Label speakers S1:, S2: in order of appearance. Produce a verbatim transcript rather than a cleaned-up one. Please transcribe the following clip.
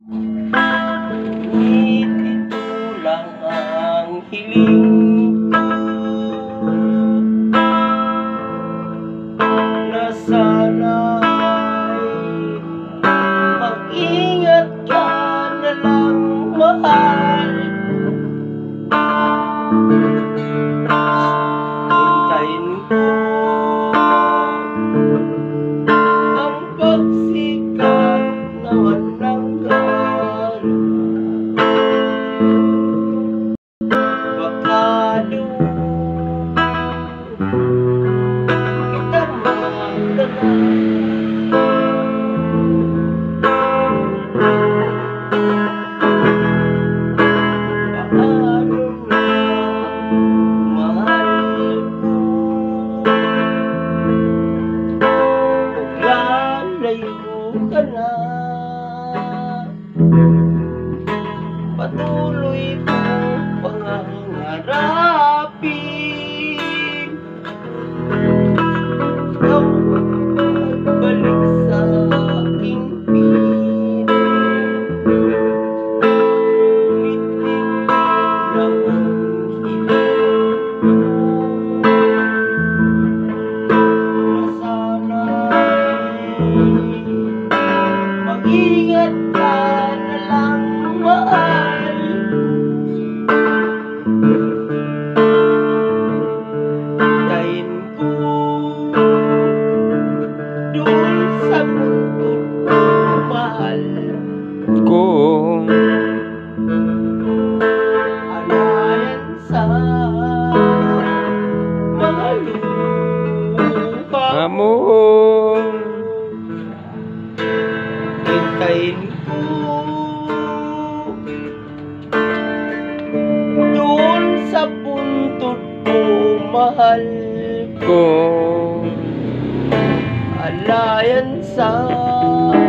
S1: Ngunit ito lang ang hiling ko, na sana'y mag-ingat ka na lang, mahal. Hintayin ko ang pagsikat naman ng gana, baka doon kita magdala. Paano na, mahal ko, naglalayo ka na, patuloy mong pangangarapin, ikaw magbalik sa aking piling. Ngunit ito lang ang hiling ko, na sana'y mag-ingat ka na lang, mahal. Hintayin ko doon sa bundok ko, mahal,
S2: Kung
S1: alayan sa mga lupa mo.
S2: among
S1: Hintayin ko doon sa puntod mo, mahal,
S2: kung
S1: alayan sa